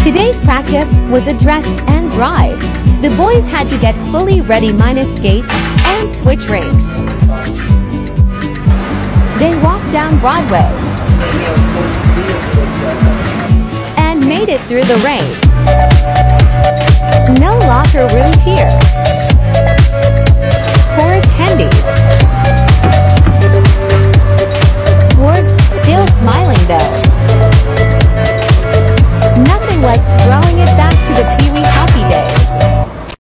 Today's practice was a dress and drive. The boys had to get fully ready minus skates and switch rinks. They walked down Broadway and made it through the rain.